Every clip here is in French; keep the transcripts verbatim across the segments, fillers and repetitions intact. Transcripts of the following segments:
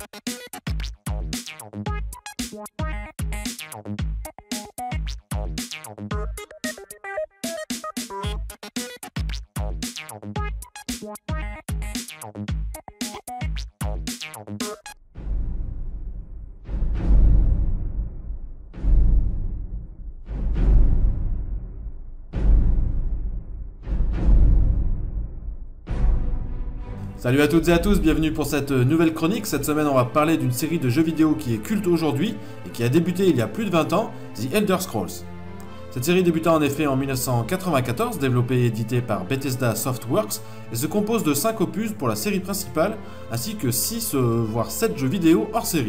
Salut à toutes et à tous, bienvenue pour cette nouvelle chronique. Cette semaine on va parler d'une série de jeux vidéo qui est culte aujourd'hui et qui a débuté il y a plus de vingt ans, The Elder Scrolls. Cette série débuta en effet en mille neuf cent quatre-vingt-quatorze, développée et éditée par Bethesda Softworks, et se compose de cinq opus pour la série principale, ainsi que six voire sept jeux vidéo hors série.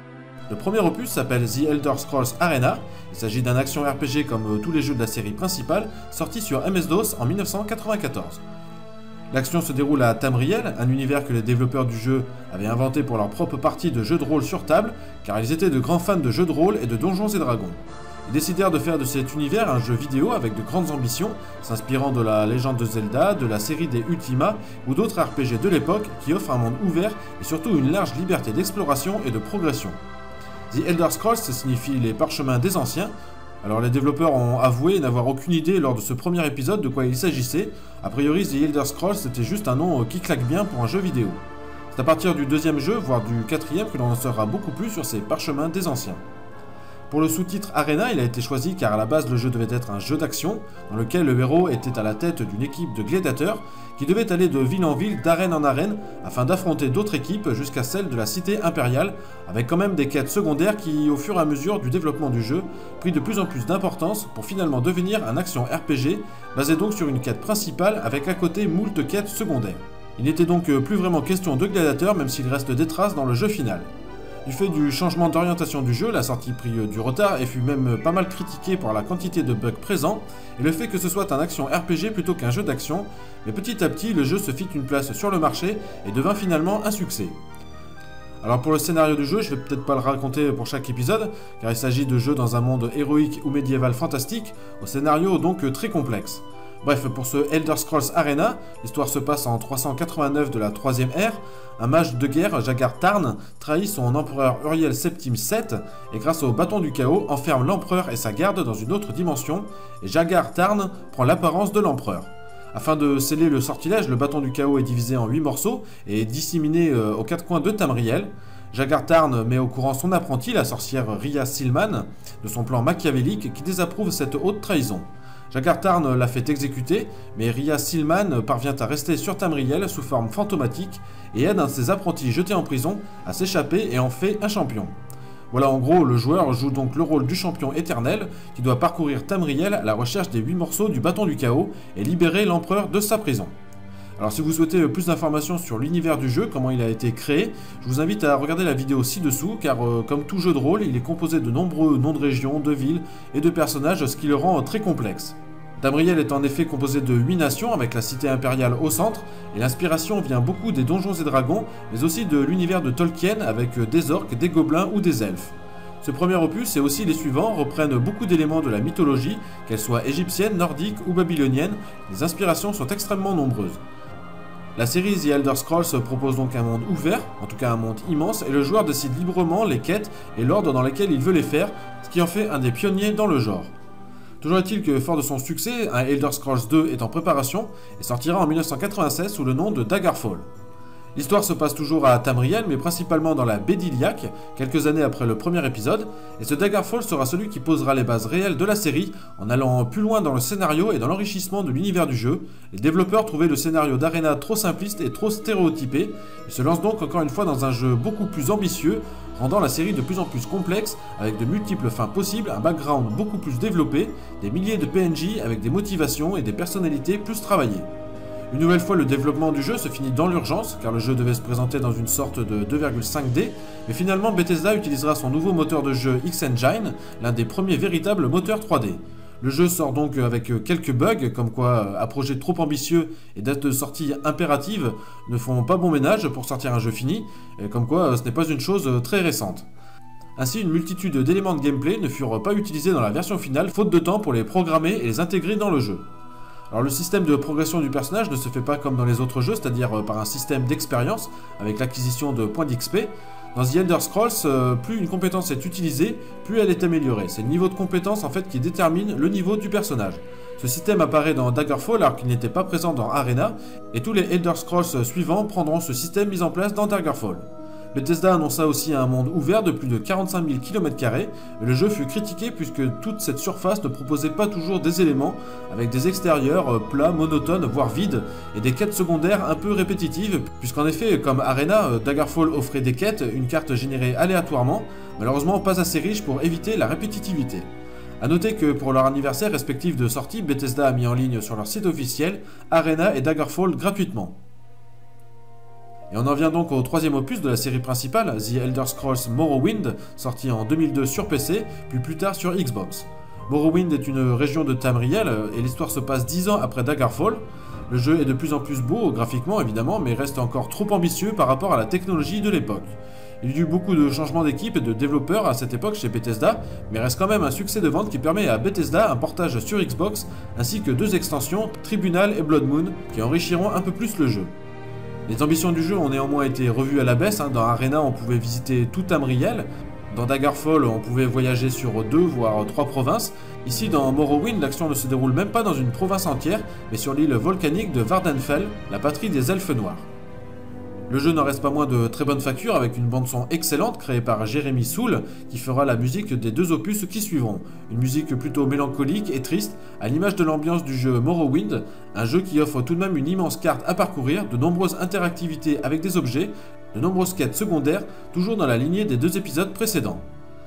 Le premier opus s'appelle The Elder Scrolls Arena, il s'agit d'un action R P G comme tous les jeux de la série principale, sorti sur M S DOS en mille neuf cent quatre-vingt-quatorze. L'action se déroule à Tamriel, un univers que les développeurs du jeu avaient inventé pour leur propre partie de jeux de rôle sur table, car ils étaient de grands fans de jeux de rôle et de Donjons et Dragons. Ils décidèrent de faire de cet univers un jeu vidéo avec de grandes ambitions, s'inspirant de la légende de Zelda, de la série des Ultima ou d'autres R P G de l'époque qui offrent un monde ouvert et surtout une large liberté d'exploration et de progression. The Elder Scrolls signifie les parchemins des anciens. Alors les développeurs ont avoué n'avoir aucune idée lors de ce premier épisode de quoi il s'agissait. A priori, The Elder Scrolls c'était juste un nom qui claque bien pour un jeu vidéo. C'est à partir du deuxième jeu, voire du quatrième, que l'on en saura beaucoup plus sur ces parchemins des anciens. Pour le sous-titre Arena, il a été choisi car à la base le jeu devait être un jeu d'action, dans lequel le héros était à la tête d'une équipe de gladiateurs qui devait aller de ville en ville, d'arène en arène, afin d'affronter d'autres équipes jusqu'à celle de la cité impériale, avec quand même des quêtes secondaires qui, au fur et à mesure du développement du jeu, prit de plus en plus d'importance pour finalement devenir un action R P G, basé donc sur une quête principale avec à côté moult quêtes secondaires. Il n'était donc plus vraiment question de gladiateurs, même s'il reste des traces dans le jeu final. Du fait du changement d'orientation du jeu, la sortie prit du retard et fut même pas mal critiquée par la quantité de bugs présents et le fait que ce soit un action R P G plutôt qu'un jeu d'action, mais petit à petit le jeu se fit une place sur le marché et devint finalement un succès. Alors pour le scénario du jeu, je vais peut-être pas le raconter pour chaque épisode, car il s'agit de jeux dans un monde héroïque ou médiéval fantastique, au scénario donc très complexe. Bref, pour ce Elder Scrolls Arena, l'histoire se passe en trois cent quatre-vingt-neuf de la troisième ère. Un mage de guerre, Jagar Tarn, trahit son empereur Uriel Septime sept et grâce au bâton du chaos, enferme l'empereur et sa garde dans une autre dimension, et Jagar Tarn prend l'apparence de l'empereur. Afin de sceller le sortilège, le bâton du chaos est divisé en huit morceaux et est disséminé euh, aux quatre coins de Tamriel. Jagar Tarn met au courant son apprenti, la sorcière Rhya Silman, de son plan machiavélique qui désapprouve cette haute trahison. Jagar Tarn l'a fait exécuter, mais Rhya Silman parvient à rester sur Tamriel sous forme fantomatique et aide un de ses apprentis jetés en prison à s'échapper et en fait un champion. Voilà, en gros, le joueur joue donc le rôle du champion éternel qui doit parcourir Tamriel à la recherche des huit morceaux du bâton du chaos et libérer l'empereur de sa prison. Alors si vous souhaitez plus d'informations sur l'univers du jeu, comment il a été créé, je vous invite à regarder la vidéo ci-dessous car euh, comme tout jeu de rôle, il est composé de nombreux noms de régions, de villes et de personnages, ce qui le rend très complexe. Tamriel est en effet composé de huit nations avec la cité impériale au centre, et l'inspiration vient beaucoup des Donjons et Dragons, mais aussi de l'univers de Tolkien avec des orques, des gobelins ou des elfes. Ce premier opus et aussi les suivants reprennent beaucoup d'éléments de la mythologie, qu'elle soit égyptienne, nordique ou babylonienne, les inspirations sont extrêmement nombreuses. La série The Elder Scrolls propose donc un monde ouvert, en tout cas un monde immense, et le joueur décide librement les quêtes et l'ordre dans lesquels il veut les faire, ce qui en fait un des pionniers dans le genre. Toujours est-il que, fort de son succès, un Elder Scrolls deux est en préparation et sortira en mille neuf cent quatre-vingt-seize sous le nom de Daggerfall. L'histoire se passe toujours à Tamriel, mais principalement dans la baie d'Iliac, quelques années après le premier épisode, et ce Daggerfall sera celui qui posera les bases réelles de la série, en allant plus loin dans le scénario et dans l'enrichissement de l'univers du jeu. Les développeurs trouvaient le scénario d'Arena trop simpliste et trop stéréotypé, et se lancent donc encore une fois dans un jeu beaucoup plus ambitieux, rendant la série de plus en plus complexe, avec de multiples fins possibles, un background beaucoup plus développé, des milliers de P N J avec des motivations et des personnalités plus travaillées. Une nouvelle fois, le développement du jeu se finit dans l'urgence, car le jeu devait se présenter dans une sorte de deux virgule cinq D, mais finalement Bethesda utilisera son nouveau moteur de jeu X-Engine, l'un des premiers véritables moteurs trois D. Le jeu sort donc avec quelques bugs, comme quoi un projet trop ambitieux et date de sortie impérative ne font pas bon ménage pour sortir un jeu fini, et comme quoi ce n'est pas une chose très récente. Ainsi, une multitude d'éléments de gameplay ne furent pas utilisés dans la version finale, faute de temps pour les programmer et les intégrer dans le jeu. Alors le système de progression du personnage ne se fait pas comme dans les autres jeux, c'est-à-dire par un système d'expérience, avec l'acquisition de points d'X P. Dans The Elder Scrolls, euh, plus une compétence est utilisée, plus elle est améliorée. C'est le niveau de compétence en fait qui détermine le niveau du personnage. Ce système apparaît dans Daggerfall alors qu'il n'était pas présent dans Arena, et tous les Elder Scrolls suivants prendront ce système mis en place dans Daggerfall. Bethesda annonça aussi un monde ouvert de plus de quarante-cinq mille kilomètres carrés, mais le jeu fut critiqué puisque toute cette surface ne proposait pas toujours des éléments, avec des extérieurs plats, monotones, voire vides, et des quêtes secondaires un peu répétitives, puisqu'en effet, comme Arena, Daggerfall offrait des quêtes, une carte générée aléatoirement, malheureusement pas assez riche pour éviter la répétitivité. A noter que pour leur anniversaire respectif de sortie, Bethesda a mis en ligne sur leur site officiel Arena et Daggerfall gratuitement. Et on en vient donc au troisième opus de la série principale, The Elder Scrolls Morrowind, sorti en deux mille deux sur P C, puis plus tard sur Xbox. Morrowind est une région de Tamriel, et l'histoire se passe dix ans après Daggerfall. Le jeu est de plus en plus beau, graphiquement évidemment, mais reste encore trop ambitieux par rapport à la technologie de l'époque. Il y a eu beaucoup de changements d'équipe et de développeurs à cette époque chez Bethesda, mais reste quand même un succès de vente qui permet à Bethesda un portage sur Xbox, ainsi que deux extensions, Tribunal et Blood Moon, qui enrichiront un peu plus le jeu. Les ambitions du jeu ont néanmoins été revues à la baisse, hein. Dans Arena on pouvait visiter tout Tamriel, dans Daggerfall on pouvait voyager sur deux voire trois provinces. Ici dans Morrowind l'action ne se déroule même pas dans une province entière, mais sur l'île volcanique de Vardenfell, la patrie des elfes noirs. Le jeu n'en reste pas moins de très bonne facture avec une bande-son excellente créée par Jeremy Soule qui fera la musique des deux opus qui suivront. Une musique plutôt mélancolique et triste, à l'image de l'ambiance du jeu Morrowind, un jeu qui offre tout de même une immense carte à parcourir, de nombreuses interactivités avec des objets, de nombreuses quêtes secondaires, toujours dans la lignée des deux épisodes précédents.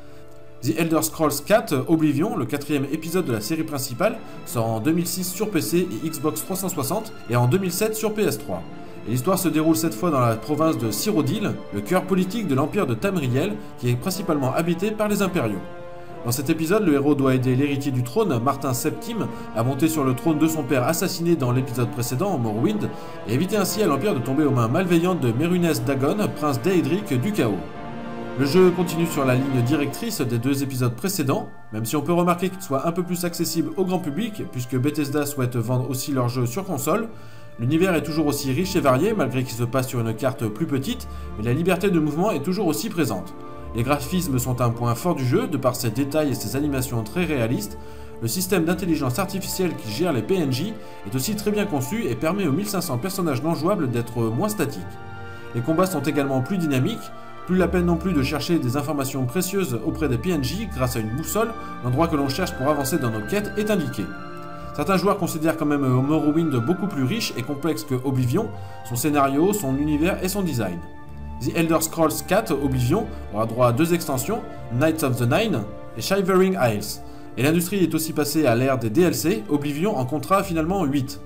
The Elder Scrolls quatre Oblivion, le quatrième épisode de la série principale, sort en deux mille six sur P C et Xbox trois cent soixante et en deux mille sept sur P S trois. Et l'histoire se déroule cette fois dans la province de Cyrodiil, le cœur politique de l'empire de Tamriel, qui est principalement habité par les impériaux. Dans cet épisode, le héros doit aider l'héritier du trône, Martin septième, à monter sur le trône de son père assassiné dans l'épisode précédent, Morrowind, et éviter ainsi à l'empire de tomber aux mains malveillantes de Mérunès Dagon, prince d'Aedric du chaos. Le jeu continue sur la ligne directrice des deux épisodes précédents, même si on peut remarquer qu'il soit un peu plus accessible au grand public, puisque Bethesda souhaite vendre aussi leurs jeux sur console. L'univers est toujours aussi riche et varié, malgré qu'il se passe sur une carte plus petite, mais la liberté de mouvement est toujours aussi présente. Les graphismes sont un point fort du jeu, de par ses détails et ses animations très réalistes. Le système d'intelligence artificielle qui gère les P N J est aussi très bien conçu et permet aux mille cinq cents personnages non jouables d'être moins statiques. Les combats sont également plus dynamiques, plus la peine non plus de chercher des informations précieuses auprès des P N J grâce à une boussole, l'endroit que l'on cherche pour avancer dans nos quêtes est indiqué. Certains joueurs considèrent quand même Morrowind beaucoup plus riche et complexe que Oblivion, son scénario, son univers et son design. The Elder Scrolls quatre Oblivion aura droit à deux extensions, Knights of the Nine et Shivering Isles. Et l'industrie est aussi passée à l'ère des D L C, Oblivion en comptera finalement huit.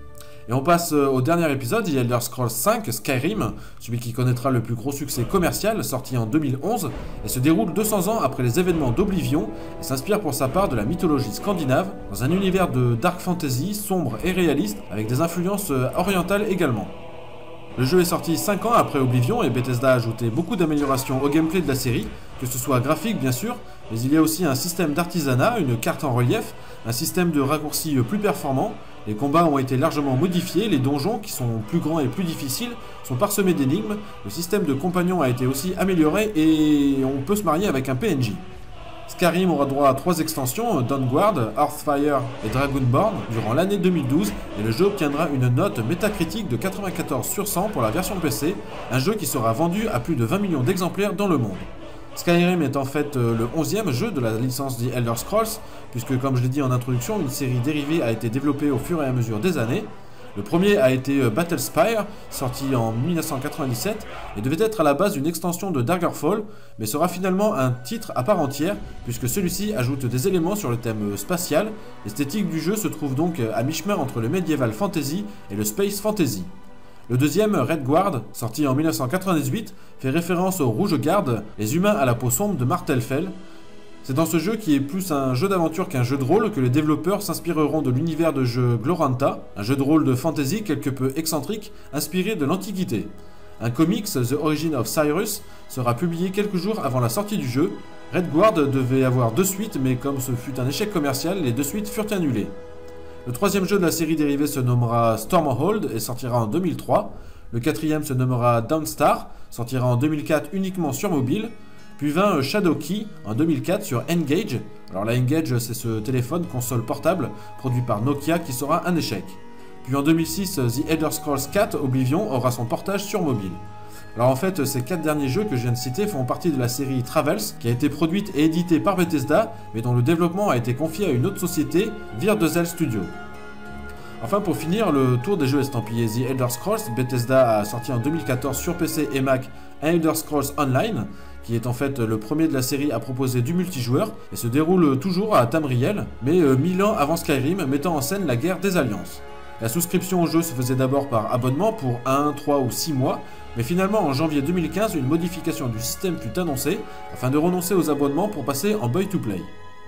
Et on passe au dernier épisode, The Elder Scrolls cinq, Skyrim, celui qui connaîtra le plus gros succès commercial, sorti en deux mille onze, et se déroule deux cents ans après les événements d'Oblivion, et s'inspire pour sa part de la mythologie scandinave, dans un univers de dark fantasy, sombre et réaliste, avec des influences orientales également. Le jeu est sorti cinq ans après Oblivion, et Bethesda a ajouté beaucoup d'améliorations au gameplay de la série, que ce soit graphique bien sûr, mais il y a aussi un système d'artisanat, une carte en relief, un système de raccourcis plus performant. Les combats ont été largement modifiés, les donjons, qui sont plus grands et plus difficiles, sont parsemés d'énigmes, le système de compagnons a été aussi amélioré et on peut se marier avec un P N J. Skyrim aura droit à trois extensions, Dawnguard, Hearthfire et Dragonborn, durant l'année deux mille douze, et le jeu obtiendra une note métacritique de quatre-vingt-quatorze sur cent pour la version P C, un jeu qui sera vendu à plus de vingt millions d'exemplaires dans le monde. Skyrim est en fait le onzième jeu de la licence The Elder Scrolls, puisque comme je l'ai dit en introduction, une série dérivée a été développée au fur et à mesure des années. Le premier a été Battlespire, sorti en mille neuf cent quatre-vingt-dix-sept, et devait être à la base une extension de Daggerfall, mais sera finalement un titre à part entière, puisque celui-ci ajoute des éléments sur le thème spatial. L'esthétique du jeu se trouve donc à mi-chemin entre le medieval fantasy et le space fantasy. Le deuxième, Redguard, sorti en mille neuf cent quatre-vingt-dix-huit, fait référence aux Rouges Gardes, les humains à la peau sombre de Martelfell. C'est dans ce jeu qui est plus un jeu d'aventure qu'un jeu de rôle que les développeurs s'inspireront de l'univers de jeu Gloranta, un jeu de rôle de fantasy quelque peu excentrique, inspiré de l'Antiquité. Un comics, The Origin of Cyrus, sera publié quelques jours avant la sortie du jeu. Redguard devait avoir deux suites, mais comme ce fut un échec commercial, les deux suites furent annulées. Le troisième jeu de la série dérivée se nommera Stormhold et sortira en deux mille trois. Le quatrième se nommera Dawnstar, sortira en deux mille quatre uniquement sur mobile. Puis vint Shadow Key en deux mille quatre sur N-Gage. Alors la N-Gage, c'est ce téléphone console portable produit par Nokia qui sera un échec. Puis en deux mille six, The Elder Scrolls quatre Oblivion aura son portage sur mobile. Alors en fait, ces quatre derniers jeux que je viens de citer font partie de la série Travels, qui a été produite et éditée par Bethesda, mais dont le développement a été confié à une autre société, Vir deux L Studio. Enfin, pour finir, le tour des jeux estampillés The Elder Scrolls, Bethesda a sorti en deux mille quatorze sur P C et Mac un Elder Scrolls Online, qui est en fait le premier de la série à proposer du multijoueur, et se déroule toujours à Tamriel, mais euh, mille ans avant Skyrim, mettant en scène la guerre des alliances. La souscription au jeu se faisait d'abord par abonnement pour un, trois ou six mois, mais finalement en janvier deux mille quinze, une modification du système fut annoncée, afin de renoncer aux abonnements pour passer en buy-to-play.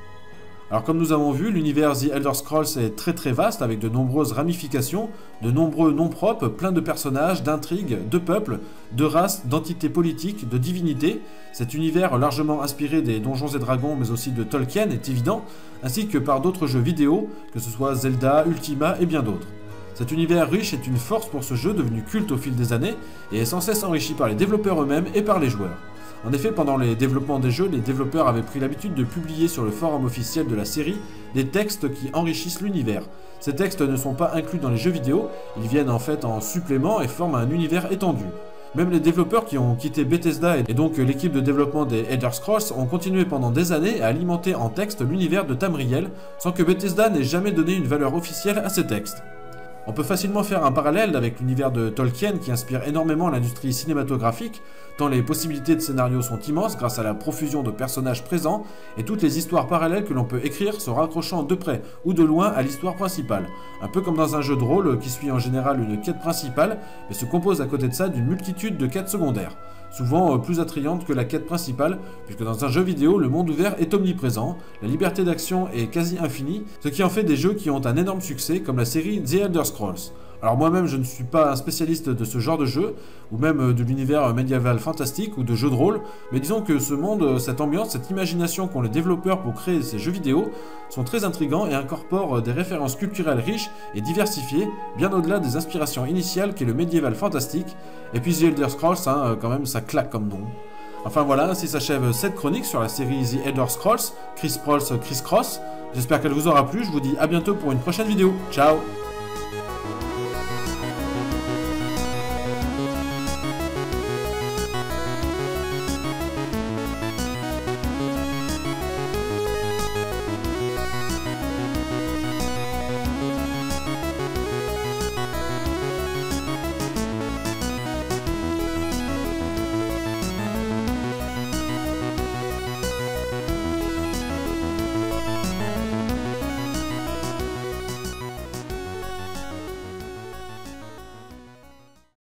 Alors comme nous avons vu, l'univers The Elder Scrolls est très très vaste avec de nombreuses ramifications, de nombreux noms propres, plein de personnages, d'intrigues, de peuples, de races, d'entités politiques, de divinités. Cet univers largement inspiré des Donjons et Dragons mais aussi de Tolkien est évident, ainsi que par d'autres jeux vidéo, que ce soit Zelda, Ultima et bien d'autres. Cet univers riche est une force pour ce jeu devenu culte au fil des années et est sans cesse enrichi par les développeurs eux-mêmes et par les joueurs. En effet, pendant les développements des jeux, les développeurs avaient pris l'habitude de publier sur le forum officiel de la série des textes qui enrichissent l'univers. Ces textes ne sont pas inclus dans les jeux vidéo, ils viennent en fait en supplément et forment un univers étendu. Même les développeurs qui ont quitté Bethesda et donc l'équipe de développement des Elder Scrolls ont continué pendant des années à alimenter en texte l'univers de Tamriel, sans que Bethesda n'ait jamais donné une valeur officielle à ces textes. On peut facilement faire un parallèle avec l'univers de Tolkien qui inspire énormément l'industrie cinématographique, tant les possibilités de scénario sont immenses grâce à la profusion de personnages présents et toutes les histoires parallèles que l'on peut écrire se raccrochant de près ou de loin à l'histoire principale. Un peu comme dans un jeu de rôle qui suit en général une quête principale, mais se compose à côté de ça d'une multitude de quêtes secondaires, souvent plus attrayantes que la quête principale, puisque dans un jeu vidéo, le monde ouvert est omniprésent, la liberté d'action est quasi infinie, ce qui en fait des jeux qui ont un énorme succès, comme la série The Elder Scrolls. Alors moi-même, je ne suis pas un spécialiste de ce genre de jeu, ou même de l'univers médiéval fantastique ou de jeux de rôle, mais disons que ce monde, cette ambiance, cette imagination qu'ont les développeurs pour créer ces jeux vidéo sont très intrigants et incorporent des références culturelles riches et diversifiées, bien au-delà des inspirations initiales qu'est le médiéval fantastique, et puis The Elder Scrolls, hein, quand même, ça claque comme nom. Enfin voilà, ainsi s'achève cette chronique sur la série The Elder Scrolls, Chris Prolls, Chris Cross. J'espère qu'elle vous aura plu, je vous dis à bientôt pour une prochaine vidéo. Ciao!